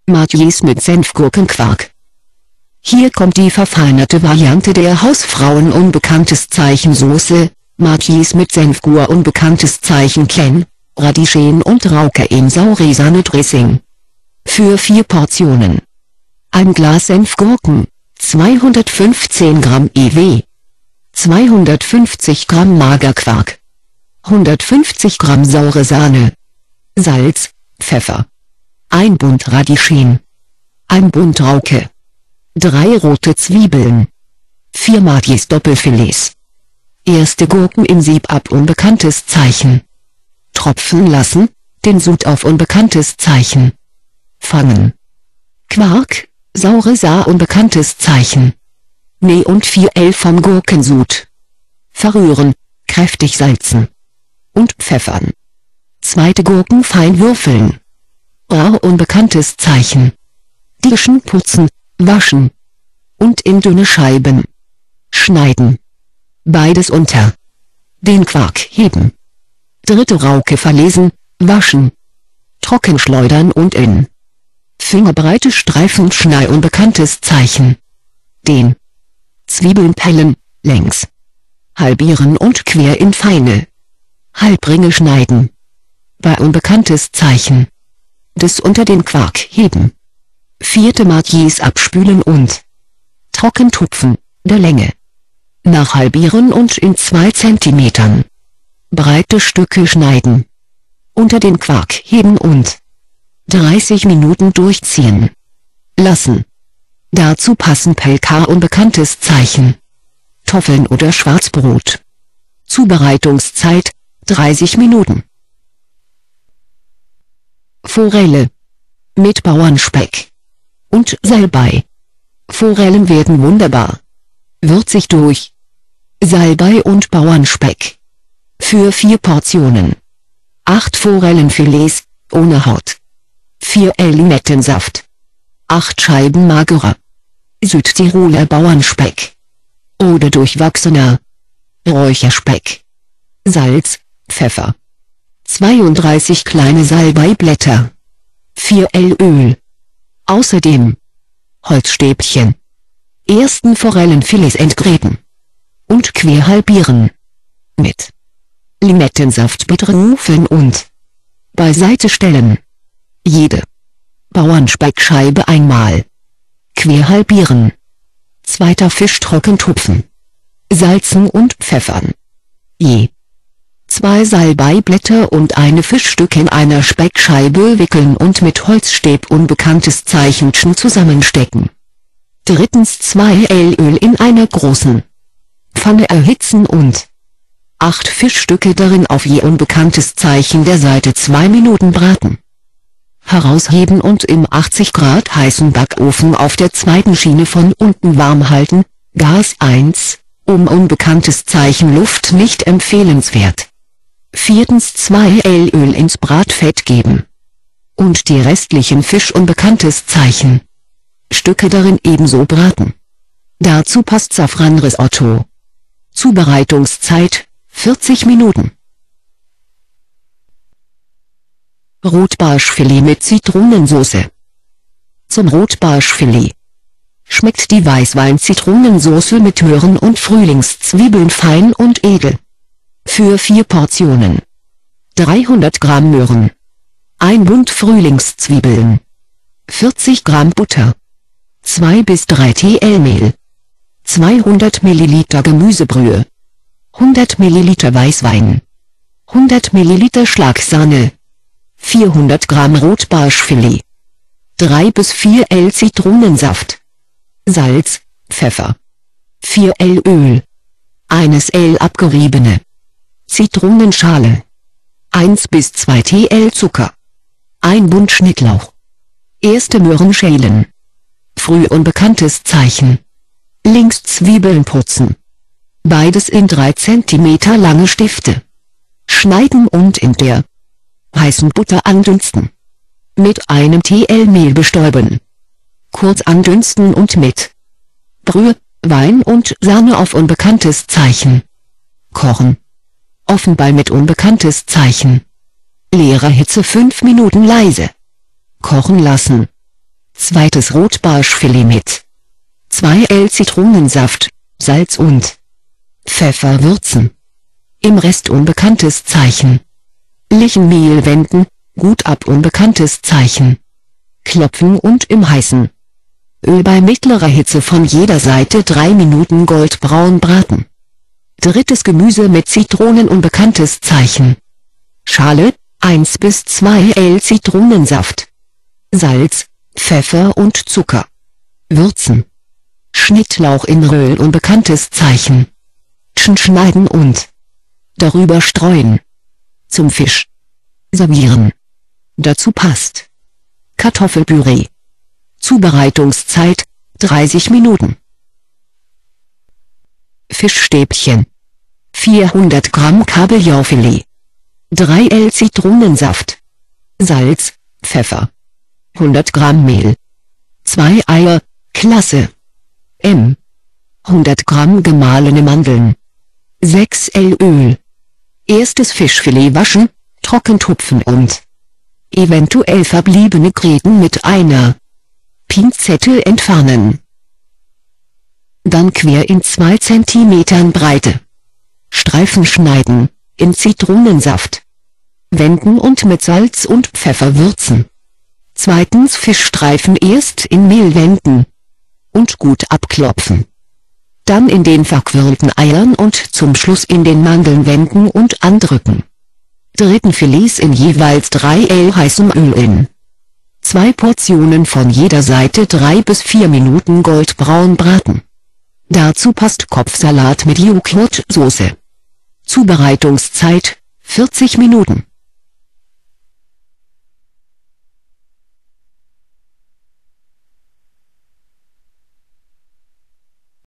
Matjes mit Senfgurkenquark. Hier kommt die verfeinerte Variante der Hausfrauen unbekanntes Zeichen Soße, Matjes mit Senfgur unbekanntes Zeichen Klen, Radieschen und Rauke in Sauresahne-Dressing. Für 4 Portionen. Ein Glas Senfgurken, 215 Gramm EW, 250 Gramm Magerquark, 150 Gramm saure Sahne, Salz, Pfeffer, 1 Bund Radieschen, 1 Bund Rauke, 3 rote Zwiebeln, 4 Matjes Doppelfilets. Erste Gurken im Sieb ab unbekanntes Zeichen. Tropfen lassen, den Sud auf unbekanntes Zeichen. Fangen. Quark, saure Saar unbekanntes Zeichen. Näh und 4L vom Gurkensud. Verrühren, kräftig salzen. Und pfeffern. Zweite Gurken fein würfeln. Rar unbekanntes Zeichen. Dischen putzen, waschen. Und in dünne Scheiben schneiden. Beides unter den Quark heben. Dritte Rauke verlesen, waschen. Trocken schleudern und in fingerbreite Streifen schneiden unbekanntes Zeichen. Den Zwiebeln pellen, längs halbieren und quer in feine Halbringe schneiden. Bei unbekanntes Zeichen. Des unter den Quark heben. Vierte Matjes abspülen und trocken tupfen, der Länge nach halbieren und in 2 cm breite Stücke schneiden. Unter den Quark heben und 30 Minuten durchziehen lassen. Dazu passen Pelka unbekanntes Zeichen. Toffeln oder Schwarzbrot. Zubereitungszeit 30 Minuten. Forelle. Mit Bauernspeck und Salbei. Forellen werden wunderbar würzig durch Salbei und Bauernspeck. Für 4 Portionen. 8 Forellenfilets, ohne Haut. 4 Limettensaft. 8 Scheiben magerer Südtiroler Bauernspeck. Oder durchwachsener Räucherspeck. Salz, Pfeffer. 32 kleine Salbeiblätter. 4 Öl. Außerdem Holzstäbchen. Ersten Forellenfilets entgräten und quer halbieren. Mit Limettensaft betrufeln und beiseite stellen. Jede Bauernspeckscheibe einmal quer halbieren. Zweiter Fisch trocken tupfen. Salzen und pfeffern. Je 2 Salbeiblätter und eine Fischstück in einer Speckscheibe wickeln und mit Holzstäb unbekanntes Zeichenchen zusammenstecken. Drittens 2 Öl in einer großen Pfanne erhitzen und 8 Fischstücke darin auf je unbekanntes Zeichen der Seite 2 Minuten braten. Herausheben und im 80 Grad heißen Backofen auf der zweiten Schiene von unten warm halten, Gas 1, um unbekanntes Zeichen Luft nicht empfehlenswert. Viertens 2 Öl ins Bratfett geben. Und die restlichen Fisch unbekanntes Zeichen Stücke darin ebenso braten. Dazu passt Safranrisotto. Zubereitungszeit 40 Minuten. Rotbarschfilet mit Zitronensauce. Zum Rotbarschfilet schmeckt die Weißwein-Zitronensauce mit Möhren und Frühlingszwiebeln fein und edel. Für 4 Portionen. 300 Gramm Möhren. 1 Bund Frühlingszwiebeln. 40 Gramm Butter. 2 bis 3 Teelöffel Mehl. 200 Milliliter Gemüsebrühe. 100 Milliliter Weißwein. 100 Milliliter Schlagsahne. 400 Gramm Rotbarschfilet. 3 bis 4 L Zitronensaft. Salz, Pfeffer. 4 L Öl. 1 L abgeriebene Zitronenschale. 1 bis 2 Tl Zucker. 1 Bund Schnittlauch. Erste Möhren schälen. Früh unbekanntes Zeichen. Links Zwiebeln putzen. Beides in 3 cm lange Stifte. Schneiden und in der heißen Butter andünsten. Mit einem Tl Mehl bestäuben. Kurz andünsten und mit Brühe, Wein und Sahne auf unbekanntes Zeichen kochen. Offenbar mit unbekanntes Zeichen. Leere Hitze 5 Minuten leise kochen lassen. Zweites Rotbarschfilet mit 2 L Zitronensaft, Salz und Pfeffer würzen. Im Rest unbekanntes Zeichen. Lichenmehl wenden, gut ab unbekanntes Zeichen. Klopfen und im heißen Öl bei mittlerer Hitze von jeder Seite 3 Minuten goldbraun braten. Drittes Gemüse mit Zitronen unbekanntes Zeichen. Schale, 1 bis 2 L Zitronensaft. Salz, Pfeffer und Zucker. Würzen. Schnittlauch in Öl unbekanntes Zeichen. Schneiden und darüber streuen. Zum Fisch servieren. Dazu passt Kartoffelpüree. Zubereitungszeit 30 Minuten. Fischstäbchen. 400 Gramm Kabeljaufilet. 3 L Zitronensaft. Salz, Pfeffer. 100 Gramm Mehl. 2 Eier, Klasse. 100 Gramm gemahlene Mandeln. 6 L Öl. Erstes Fischfilet waschen, trocken tupfen und eventuell verbliebene Gräten mit einer Pinzette entfernen. Dann quer in 2 cm Breite Streifen schneiden, in Zitronensaft wenden und mit Salz und Pfeffer würzen. Zweitens Fischstreifen erst in Mehl wenden und gut abklopfen. Dann in den verquirlten Eiern und zum Schluss in den Mandeln wenden und andrücken. Dritten Filets in jeweils 3 L heißem Öl in 2 Portionen von jeder Seite 3 bis 4 Minuten goldbraun braten. Dazu passt Kopfsalat mit Joghurtsoße. Zubereitungszeit 40 Minuten.